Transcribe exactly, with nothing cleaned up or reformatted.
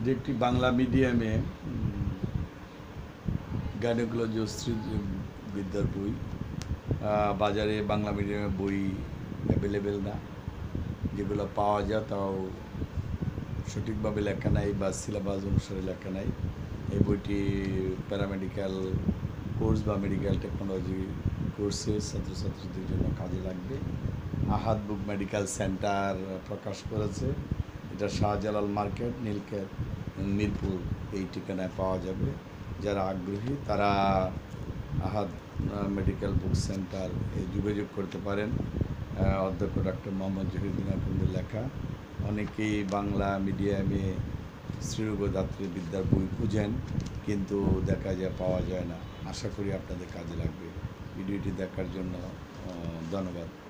এটি একটি বাংলা মিডিয়ামে গাইনোকোলজি ও স্ত্রীবিদ্যার বই। বাজারে বাংলা মিডিয়ামে বই অ্যাভেলেবেল না, যেগুলো পাওয়া যায় তাও সঠিকভাবে লেখা নাই বা সিলেবাস অনুসারে লেখা নাই। এই বইটি প্যারামেডিক্যাল কোর্স বা মেডিকেল টেকনোলজি কোর্সের ছাত্রছাত্রীদের জন্য কাজে লাগবে। আহাদ বুক মেডিকেল সেন্টার প্রকাশ করেছে। এটা শাহজালাল মার্কেট, নীলক্ষেত, মিরপুর এই ঠিকানায় পাওয়া যাবে। যারা আগ্রহী তারা আহাদ মেডিকেল বুক সেন্টার যোগাযোগ করতে পারেন। অধ্যক্ষ ডক্টর মোহাম্মদ জহিরুদ্দিন আকন্দের লেখা। অনেকেই বাংলা মিডিয়ামে স্ত্রীরোগ ও ধাত্রীবিদ্যার বই খুঁজেন, কিন্তু দেখা যায় পাওয়া যায় না। আশা করি আপনাদের কাজে লাগবে। ভিডিওটি দেখার জন্য ধন্যবাদ।